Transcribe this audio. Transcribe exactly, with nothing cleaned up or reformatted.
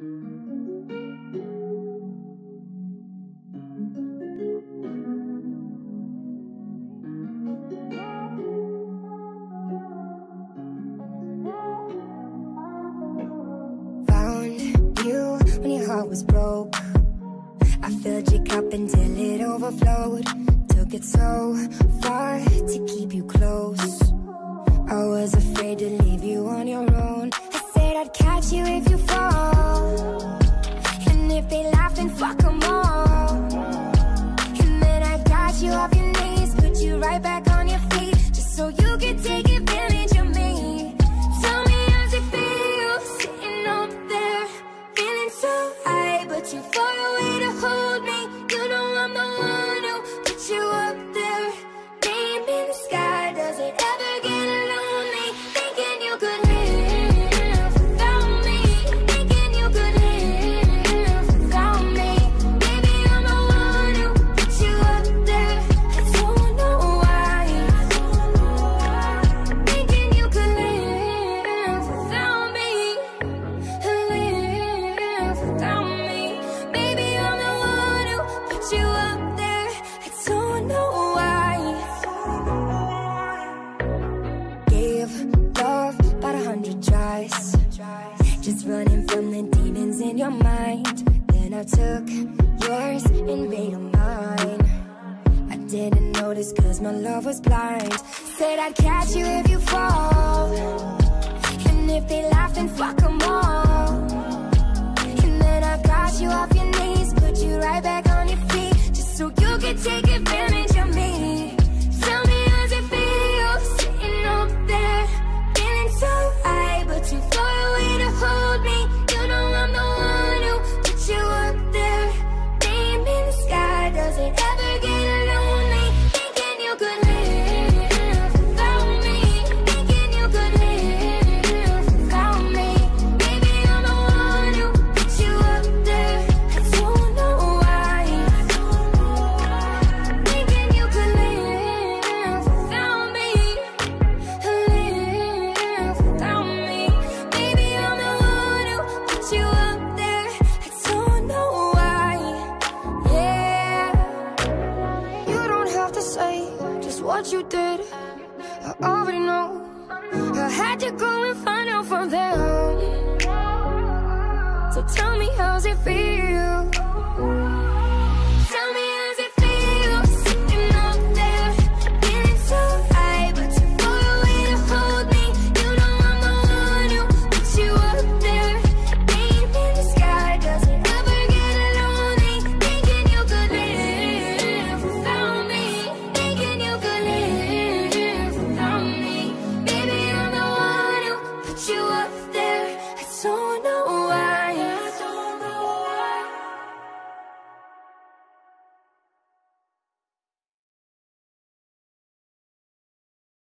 Found you when your heart was broke. I filled your cup until it overflowed. Took it so far to keep you close. I was afraid to leave you on your own. I said I'd catch you if you fall, and if they laugh then fuck them all. And then I got you off your knees, put you right back on your feet, just so you could take advantage of me. Tell me how's it feel, sitting up there, feeling so high, but you far away to hold me. You know I'm the one who put you up there, name in the sky. Does it ever get lonely, thinking you could live without me, thinking you could live without me? Baby, I'm the one who put you up there. I don't know why, thinking you could live without me, live without me. Baby, I'm the one who put you up there. I don't know why. Gave love about a hundred tries, just running from the demons in your mind. Then I took yours and made them mine. I didn't notice cause my love was blind. Said I'd catch you if you fall, and if they laugh then fuck them all. And then I got you off your knees, put you right back on your feet, just so you could take